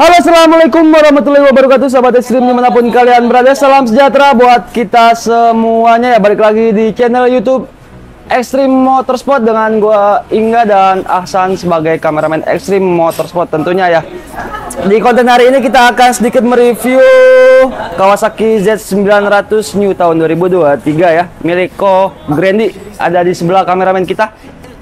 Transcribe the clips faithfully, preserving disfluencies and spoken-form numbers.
Halo, assalamualaikum warahmatullahi wabarakatuh, sahabat ekstrim dimanapun kalian berada. Salam sejahtera buat kita semuanya ya. Balik lagi di channel YouTube Ekstrim Motorsport dengan gua Inga dan Ahsan sebagai kameramen Ekstrim Motorsport tentunya ya. Di konten hari ini kita akan sedikit mereview Kawasaki Z sembilan ratus New tahun dua ribu dua puluh tiga ya, milik Ko Grandi. Ada di sebelah kameramen kita.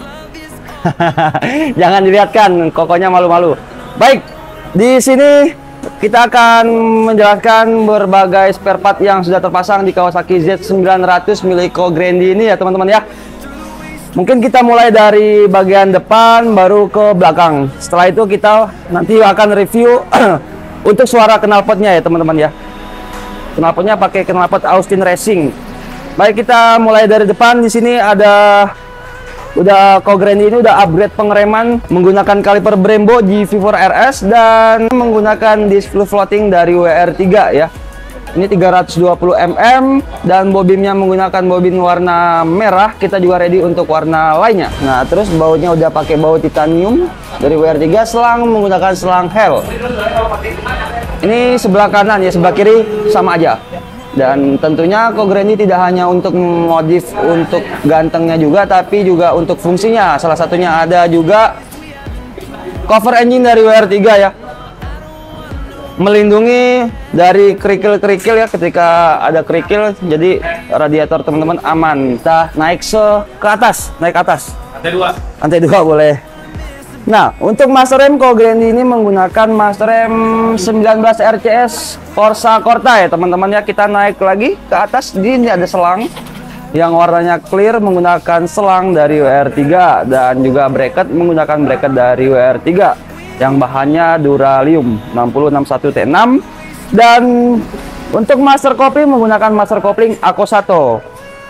Jangan dilihatkan, kokonya malu-malu. Baik, di sini kita akan menjelaskan berbagai spare part yang sudah terpasang di Kawasaki Z sembilan ratus milik Ko Grandi ini ya teman-teman ya. Mungkin kita mulai dari bagian depan baru ke belakang. Setelah itu kita nanti akan review untuk suara knalpotnya ya teman-teman ya. Knalpotnya pakai knalpot Austin Racing. Baik, kita mulai dari depan. Di sini ada udah Ko Grandi ini udah upgrade pengereman menggunakan kaliper Brembo G V empat R S dan menggunakan disc floating dari W R tiga ya. Ini tiga ratus dua puluh milimeter dan bobinnya menggunakan bobin warna merah. Kita juga ready untuk warna lainnya. Nah, terus bautnya udah pakai baut titanium dari W R tiga, selang menggunakan selang Hell. Ini sebelah kanan ya, sebelah kiri sama aja. Dan tentunya Ko Grandi tidak hanya untuk modif untuk gantengnya juga, tapi juga untuk fungsinya. Salah satunya ada juga cover engine dari W R tiga ya, melindungi dari kerikil-kerikil ya. Ketika ada kerikil, jadi radiator teman-teman aman. Kita naik se ke atas, naik ke atas. Lantai dua. Lantai dua boleh. Nah, untuk master rem Ko Grandi ini menggunakan master rem sembilan belas R C S Corsa Corta ya teman-teman ya. Kita naik lagi ke atas. Di ini ada selang yang warnanya clear menggunakan selang dari W R tiga dan juga bracket menggunakan bracket dari W R tiga yang bahannya Duralium enam nol enam satu T enam. Dan untuk master kopling menggunakan master kopling Akosato.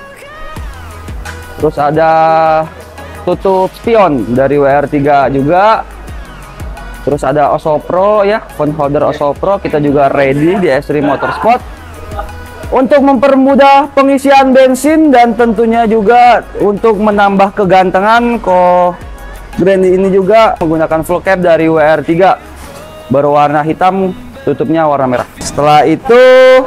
Terus ada tutup spion dari W R tiga juga. Terus ada Osopro ya, phone holder Osopro. Kita juga ready di Ekstrim Motorsport untuk mempermudah pengisian bensin dan tentunya juga untuk menambah kegantengan. Ko Grandi ini juga menggunakan full cap dari W R tiga berwarna hitam, tutupnya warna merah. Setelah itu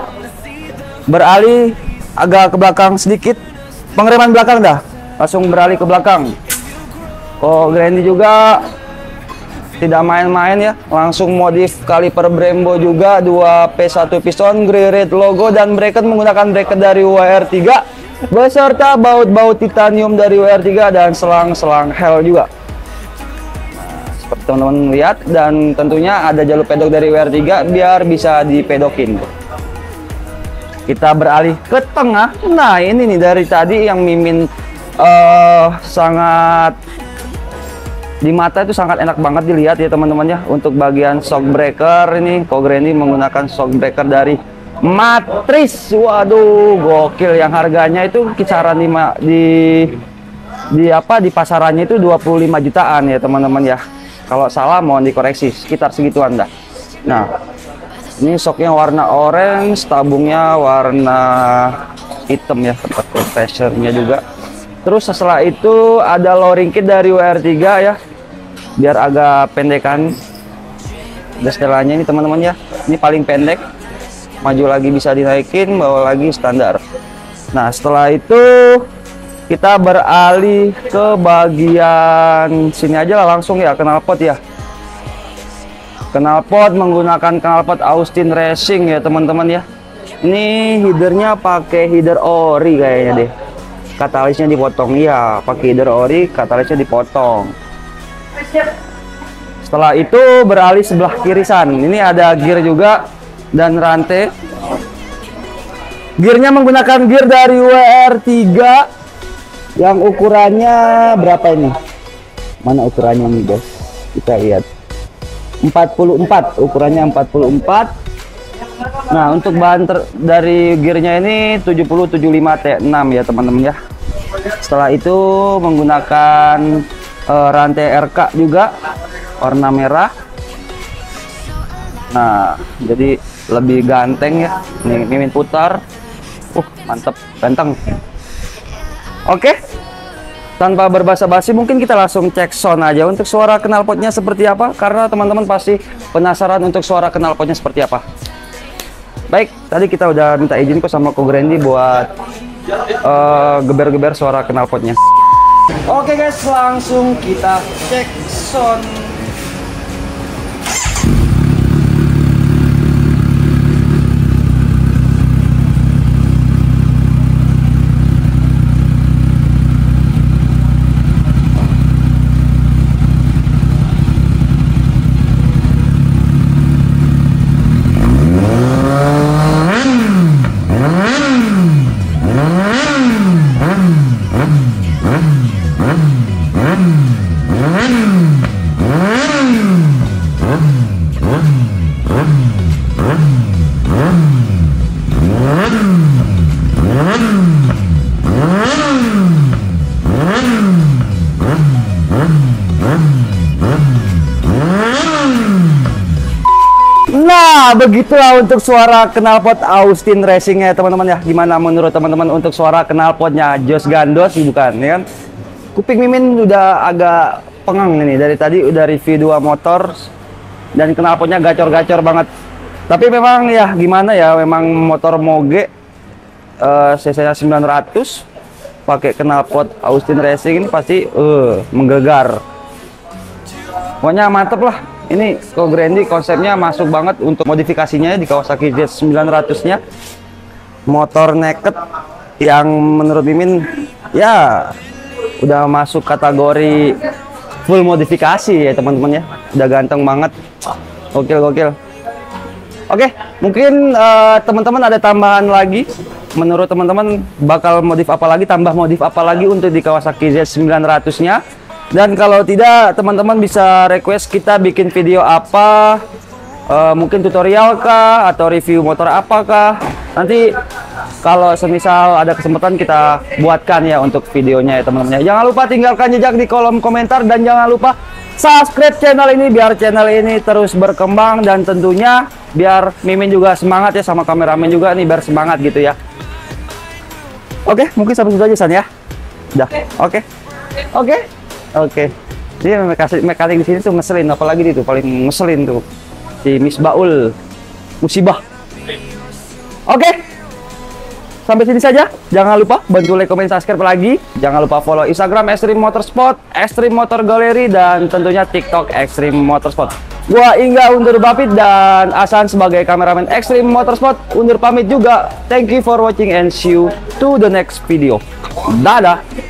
beralih agak ke belakang sedikit, pengereman belakang dah, langsung beralih ke belakang. Ko Grandi juga tidak main-main ya, langsung modif kaliper Brembo juga, dua P satu piston, grey red logo dan bracket menggunakan bracket dari W R tiga beserta baut-baut titanium dari W R tiga dan selang-selang Hell juga. Nah, seperti teman-teman lihat, dan tentunya ada jalur pedok dari W R tiga biar bisa dipedokin. Kita beralih ke tengah. Nah, ini nih dari tadi yang mimin uh, sangat di mata itu sangat enak banget dilihat ya teman-teman ya. Untuk bagian shock breaker ini Ko Grandi menggunakan shock breaker dari Matris. Waduh, gokil, yang harganya itu kisaran lima di di apa di pasarannya itu dua puluh lima jutaan ya teman-teman ya. Kalau salah mohon dikoreksi, sekitar segituan dah. Nah, ini shocknya warna orange, tabungnya warna hitam ya, tempat pressure-nya juga. Terus setelah itu ada lowering kit dari W R tiga ya, biar agak pendekan. Dan setelahnya ini teman-teman ya, ini paling pendek, maju lagi bisa dinaikin, bawa lagi standar. Nah, setelah itu kita beralih ke bagian sini aja lah langsung ya, knalpot ya. Knalpot menggunakan knalpot Austin Racing ya teman-teman ya. Ini headernya pakai header ori kayaknya deh. Katalisnya dipotong ya, pakai header ori, katalisnya dipotong. Setelah itu beralih sebelah kirisan. Ini ada gear juga dan rantai. Gearnya menggunakan gear dari W R tiga yang ukurannya berapa ini? Mana ukurannya nih guys? Kita lihat. empat puluh empat, ukurannya empat puluh empat. Nah, untuk bahan dari gearnya ini tujuh puluh tujuh puluh lima T enam ya teman-teman ya. Setelah itu menggunakan uh, rantai R K juga warna merah. Nah, jadi lebih ganteng ya. Nih, mimin putar. Uh, mantep, ganteng. Oke. tanpa berbasa-basi mungkin kita langsung cek sound aja untuk suara knalpotnya seperti apa, karena teman-teman pasti penasaran untuk suara knalpotnya seperti apa. Baik, tadi kita udah minta izin kok sama Ko Grandy buat geber-geber uh, suara knalpotnya. Oke guys, langsung kita cek sound. Nah, begitulah untuk suara knalpot Austin Racing ya teman-teman ya. Gimana menurut teman-teman untuk suara knalpotnya? Jos gandos bukan, ya kan? Kuping Mimin udah agak pengang ini. Dari tadi udah review dua motor dan knalpotnya gacor-gacor banget. Tapi memang ya gimana ya, memang motor Moge uh, cc-nya sembilan ratus pakai knalpot Austin Racing ini pasti uh, menggegar. Pokoknya mantep lah. Ini Ko Grandy konsepnya masuk banget untuk modifikasinya di Kawasaki Z sembilan ratus nya. Motor naked yang menurut Mimin ya udah masuk kategori full modifikasi ya teman-teman ya. Udah ganteng banget. Gokil gokil. Oke, mungkin teman-teman uh, ada tambahan lagi. Menurut teman-teman bakal modif apa lagi, tambah modif apa lagi untuk di Kawasaki Z sembilan ratus nya? Dan kalau tidak, teman-teman bisa request kita bikin video apa, uh, mungkin tutorial kah, atau review motor apakah. Nanti kalau semisal ada kesempatan kita buatkan ya untuk videonya ya teman-teman. Jangan lupa tinggalkan jejak di kolom komentar dan jangan lupa subscribe channel ini biar channel ini terus berkembang, dan tentunya biar Mimin juga semangat ya, sama kameramen juga nih biar semangat gitu ya. Oke, mungkin sampai situ aja San ya. Udah, oke, oke. Oke, dia mekanik mekanik di sini tuh ngeselin, apalagi itu paling ngeselin tuh si Miss Baul musibah. Oke, sampai sini saja. Jangan lupa bantu like, komen, subscribe lagi. Jangan lupa follow Instagram Extreme Motorsport, Extreme Motor Gallery, dan tentunya TikTok Extreme Motorsport. Gua Ingga undur pamit dan Asan sebagai kameramen Extreme Motorsport undur pamit juga. Thank you for watching and see you to the next video. Dadah.